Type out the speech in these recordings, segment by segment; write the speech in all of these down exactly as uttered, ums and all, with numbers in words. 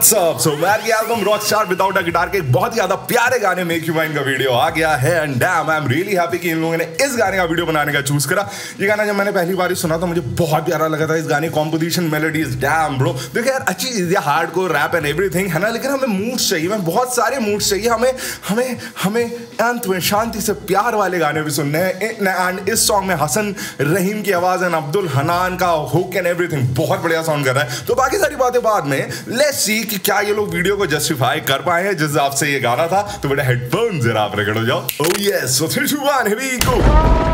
What's up. So मैर की album rockstar without a guitar के एक बहुत ही ज्यादा प्यारे गाने मेक यू माइन का वीडियो आ गया है and damn I am really happy कि इन लोगों ने इस गाने का वीडियो बनाने का चूज करा। ये गाना जब मैंने पहली बार सुना तो मुझे बहुत प्यारा लगा था। इस गाने कॉम्पोजिशन मेलोडीज डैम ब्रो देखो यार अच्छी चीज है, हार्डकोर रैप एंड एवरीथिंग है ना, लेकिन हमें मूड्स चाहिए, हमें बहुत सारे मूड्स चाहिए। हमें हमें हमें अंत में शांति से प्यार वाले गाने भी सुनने हैं एंड इस सॉन्ग में हसन रहीम की आवाज एंड अब्दुल हनान का हुक एंड एवरीथिंग बहुत बढ़िया साउंड कर रहा है। तो बाकी सारी बातें बाद में, लेट्स सी कि क्या ये लोग वीडियो को जस्टिफाई कर पाए हैं जिस हिसाब से ये गाना था। तो बेटा हेडफोन जरा आप रगड़ हो जाओ। Oh yes, so three two one here we go.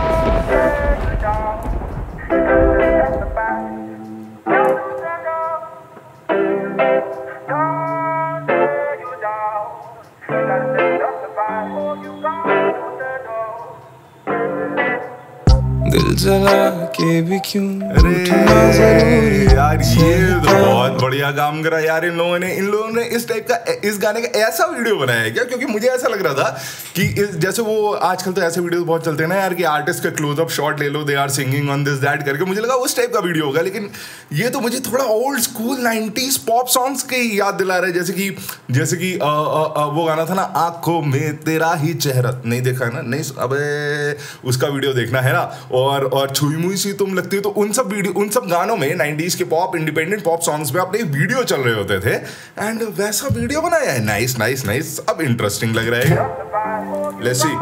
दिल जला के भी क्यों अरे यार ये तो बहुत बढ़िया काम करा यार इन लोगों ने। इन लोगों ने इस टाइप का इस गाने का ऐसा वीडियो बनाया है क्या? क्योंकि मुझे ऐसा लग रहा था कि इस जैसे वो आजकल तो ऐसे वीडियोस बहुत चलते हैं ना यार कि आर्टिस्ट का क्लोजअप शॉट ले लो, they are singing on this that करके, मुझे लगा उस टाइप का वीडियो होगा। लेकिन ये तो मुझे थोड़ा old school nineties pop songs के याद दिला रहा है। जैसे कि जैसे कि आ, आ, आ, वो गाना था ना, आंखों में तेरा ही चेहरा, नहीं देखा है ना? नहीं, अबे उसका वीडियो देखना है ना। और और छुई मुई सी तुम लगती हो, तो उन सब वीडियो उन सब गानों में नाइनटीज के पॉप इंडिपेंडेंट पॉप सॉन्ग्स में अपने वीडियो चल रहे होते थे एंड वैसा वीडियो बनाया है। नाइस नाइस नाइस, अब इंटरेस्टिंग लग रहा है। Let's see.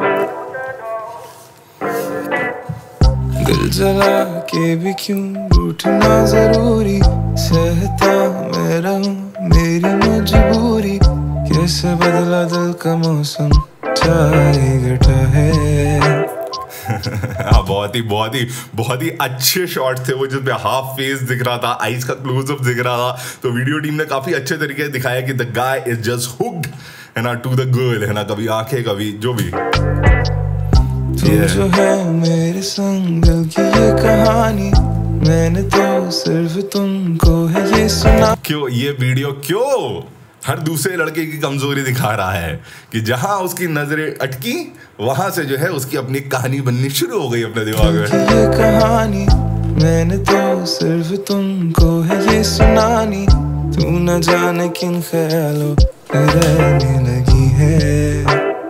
दिल जला के भी क्यों रूठना जरूरी, सहता मैं रहूं मेरी मजबूरी, कैसे बदला दिल का मौसम चाहे घटा है। हाँ, बहुत ही बहुत ही बहुत ही अच्छे शॉट थे वो, जिसमें हाफ फेस दिख रहा था, आईज का क्लोजअप दिख रहा था। तो वीडियो टीम ने काफी अच्छे तरीके से दिखाया कि the guy is just hooked है ना टू द गर्ल, है ना, कभी आंखें कभी जो भी। तू yeah. जो है मेरे संग दिल की ये कहानी, मैंने तो सिर्फ तुमको है ये सुना। क्यों ये वीडियो क्यों हर दूसरे लड़के की कमजोरी दिखा रहा है कि जहां उसकी नजरें अटकी वहां से जो है उसकी अपनी कहानी बननी शुरू हो गई अपने दिमाग में। ये कहानी मैंने तो सिर्फ तुमको है ये सुनानी, तू न जाने किन ख्यालों में रहने लगी है।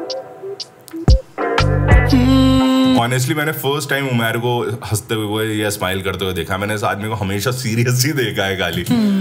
ऑनेस्टली मैंने फर्स्ट टाइम उमर को हंसते हुए या स्माइल करते हुए देखा। मैंने इस आदमी को हमेशा सीरियस ही देखा है गाली।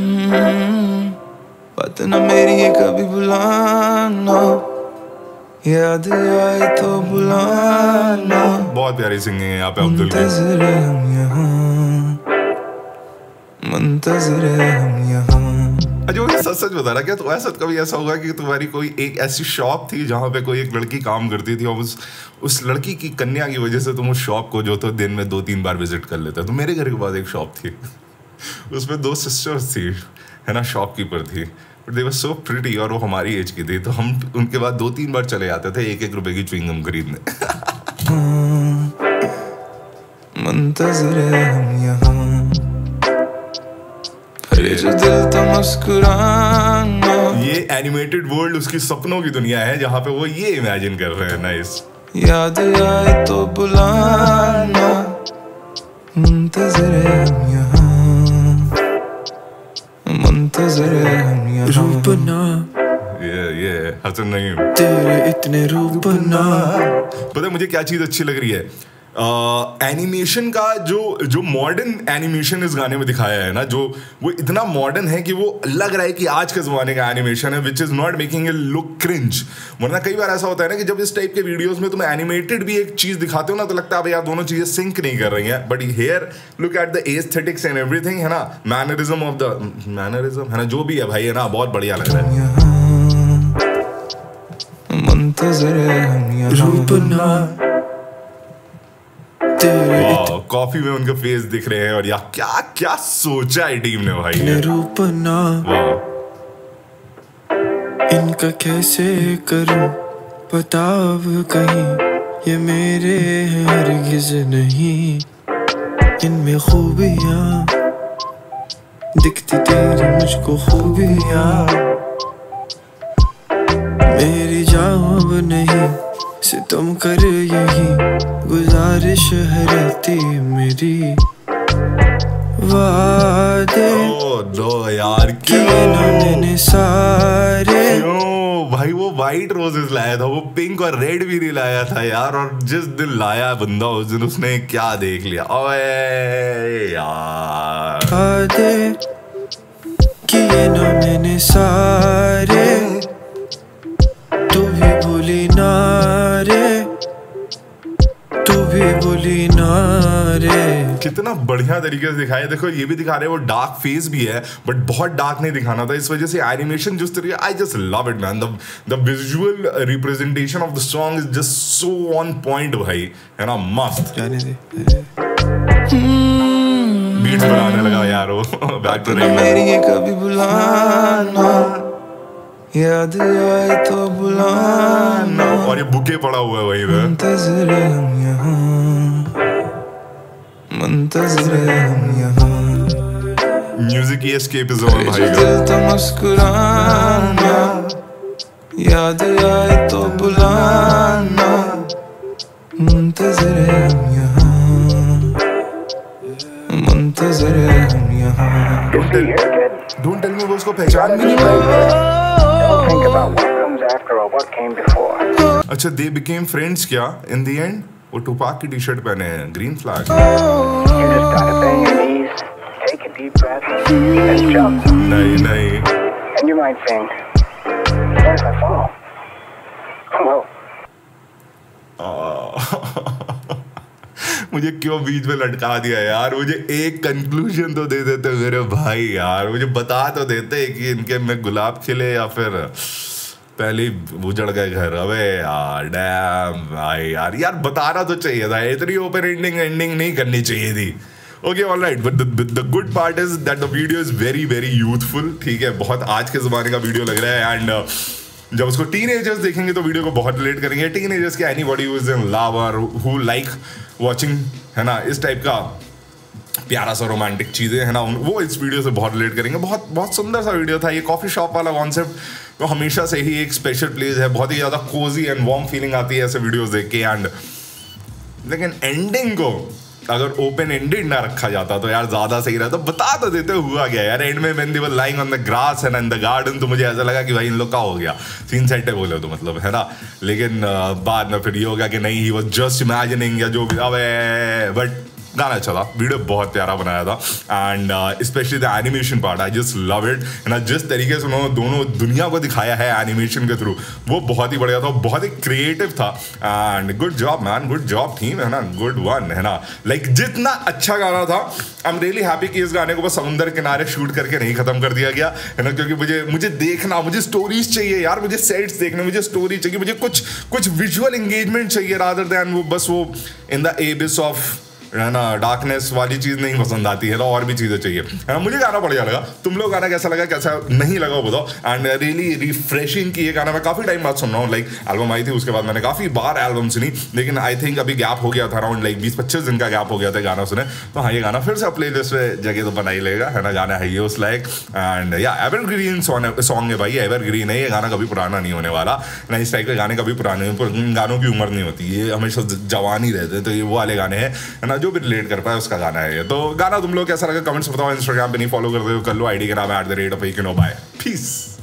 बात न मेरी है कभी बुलाना, याद आए तो बुलाना। बहुत प्यारी सिंगिंग है यहाँ पे अब्दुल की। मुंतज़िर है हम यहाँ, मुंतज़िर है हम यहाँ। अच्छा मुझे सच सच बता रहा, क्या तुम्हारे साथ कभी ऐसा होगा कि तुम्हारी कोई एक ऐसी शॉप थी जहाँ पे कोई एक लड़की काम करती थी और उस उस लड़की की कन्या की वजह से तुम उस शॉप को जो तो दिन में दो तीन बार विजिट कर लेते? तो मेरे घर के पास एक शॉप थी उसमें दो सिस्टर्स थी है ना, शॉपकीपर थी, but they were so pretty और वो हमारी एज की थी। तो हम उनके बाद दो तीन बार चले जाते थे एक एक रुपए की च्युइंगम खरीदने। मुंतज़िर है हम यहाँ, फिर जो दिल तो मुस्कुराना। ये एनिमेटेड वर्ल्ड उसकी सपनों की दुनिया है जहाँ पे वो ये इमेजिन कर रहे हैं। नाइस। याद आए तो बुलाना, मुंतज़िर है हम यहाँ, मुंतज़िर है हम यहाँ। रूपना ये ये हसन नहीं तेरे इतने रूपना। पता है मुझे क्या चीज अच्छी लग रही है? एनिमेशन uh, का जो जो मॉडर्न एनिमेशन इस गाने में दिखाया है ना, जो वो इतना मॉडर्न है कि वो लग रहा है कि आज के ज़माने का एनिमेशन है, which is not making a look cringe. वरना कई बार ऐसा होता है ना कि जब इस टाइप के वीडियोस में तुम एनिमेटेड भी एक चीज़ दिखाते हो ना तो लगता है भाई यार दोनों चीज़ें सिंक नहीं कर रही हैं। But here look at the aesthetics and everything है ना, मैनरिज्म ऑफ द मैनरिज्म है ना, जो भी है भाई है ना, बहुत बढ़िया लग रहा है। मुंतज़िर है हम यहाँ, कॉफी में उनके फेस दिख रहे हैं और यार क्या क्या सोचा है टीम ने भाई। रूपना इनका कैसे करूं पता अब कहीं, ये मेरे हरगिज़ नहीं, इनमें खूबियां दिखती तेरी मुझको खूबियां, मेरी जवाब नहीं सितम कर यही गुजारिश है रहती मेरी, वादे ओ नो यार किए ना मैंने साथ वाइट रोजेस लाया था, वो पिंक और रेड भी नहीं लाया था यार। और जिस दिन लाया बंदा उस दिन उसने क्या देख लिया। ओए यार आधे किए ना मैंने सारे, तू भी बोली ना रे, तू भी बोली ना रे। कितना बढ़िया तरीके से दिखाया। देखो ये भी दिखा रहे हैं, वो डार्क फेस भी है बट बहुत डार्क नहीं दिखाना था। इस वजह से एनिमेशन जिस तरीके, I just love it man. The the visual representation of the song is just so on point भाई, है ना, मस्त। जाने दे बीट्स बनाने लगा यार वो। बैक टू मेरी ये कभी बुलाना, याद आए तो बुलाना। और ये बुके पड़ा हुआ है वहीं पे। मुंतज़िर हम यहाँ, मुंतज़िर हम यहाँ। म्यूजिक की एस्केपिज्म है भाई का। दिल तो मुस्कुराना, याद आए तो बुलाना। मुंतज़िर हम यहाँ, मुंतज़िर हम यहाँ। डोंट टेल मी वो उसको पहचान भी नहीं पाएगा। Think about what comes after or what came before. अच्छा, दे बिकेम फ्रेंड्स क्या इन द एंड? वो टुपाक की टी शर्ट पहने हैं, green flag. You just gotta bang your knees, take a deep breath, and jump. नहीं नहीं And you might think, what if I fall? Well, मुझे क्यों बीच में लटका दिया यार। मुझे एक कंक्लूजन तो दे देते मेरे भाई यार, मुझे बता तो देते कि इनके में गुलाब खिले या फिर पहले ही उजड़ गए घर। अबे यार डैम भाई यार यार बताना तो चाहिए था, इतनी ओपन एंडिंग एंडिंग नहीं करनी चाहिए थी। Okay all right, but the good part is that the video is very very youthful. ठीक है, बहुत आज के ज़माने का वीडियो लग रहा है। एंड जब उसको टीनेजर्स देखेंगे तो वीडियो को बहुत रिलेट करेंगे। टीनेजर्स के anybody who is in love और हु लाइक वाचिंग, है ना, इस टाइप का प्यारा सा रोमांटिक चीज़ें, है ना, वो इस वीडियो से बहुत रिलेट करेंगे। बहुत बहुत सुंदर सा वीडियो था। ये कॉफ़ी शॉप वाला कॉन्सेप्ट तो हमेशा से ही एक स्पेशल प्लेस है। बहुत ही ज़्यादा कोजी एंड वार्म फीलिंग आती है ऐसे वीडियोस देख के। एंड लेकिन एंडिंग को अगर ओपन एंडेड ना रखा जाता तो यार ज़्यादा सही रहता। बता तो देते हुआ गया यार, एंड में when they were lying on the grass and in the garden, तो मुझे ऐसा लगा कि भाई इन लोग का हो गया सीन सेट है बोले तो मतलब, है ना। लेकिन बाद में फिर ये हो गया कि नहीं, ही वाज जस्ट इमेजिनिंग या जो भी। अबे बट गाना अच्छा था, वीडियो बहुत प्यारा बनाया था। And specially the animation part, I just love it, है ना। जिस तरीके से उन्होंने दोनों दुनिया को दिखाया है एनिमेशन के थ्रू, वो बहुत ही बढ़िया था, बहुत ही क्रिएटिव था। And good job man, good job theme, है ना, गुड वन, है ना। लाइक जितना अच्छा गाना था, आई एम रियली हैप्पी कि इस गाने को बस समुंदर किनारे शूट करके नहीं खत्म कर दिया गया, है ना। क्योंकि मुझे मुझे देखना, मुझे स्टोरीज चाहिए यार, मुझे सेट्स देखने, मुझे स्टोरी चाहिए, मुझे कुछ कुछ विजुअल एंगेजमेंट चाहिए रादर देन वो बस वो इन द एबिस ऑफ, है ना, डार्कनेस वाली चीज़ नहीं पसंद आती है, तो और भी चीज़ें चाहिए, है ना। मुझे गाना बढ़िया लगा, तुम लोग गाना कैसा लगा, कैसा नहीं लगा बताओ। एंड रियली रिफ्रेशिंग की ये गाना मैं काफ़ी टाइम बाद सुन रहा हूँ। लाइक एल्बम आई थी उसके बाद मैंने काफ़ी बार एल्बम सुनी, लेकिन आई थिंक अभी गैप हो गया था, अराउंड लाइक बीस पच्चीस दिन का गैप हो गया था गाना सुने। तो हाँ, ये गाना फिर से प्ले लिस्ट में जगह तो बना ही लेगा, है ना। गाना है ये उस लाइक, एंड या एवरग्रीन सॉन्ग है भाई, एवरग्रीन है ये गाना, कभी पुराना नहीं होने वाला ना। इस टाइप के गाने कभी पुराने, गानों की उम्र नहीं होती, ये हमेशा जवान ही रहते हैं। तो ये वो वाले गाने हैं, है ना, जो भी रिलेट कर पाए उसका गाना है ये। तो गाना तुम लोग कैसा लगा कमेंट्स बताओ। इंस्टाग्राम पे नहीं फॉलो कर दो, कर लो, आईडी के नाम है at the rate of bye. Piece.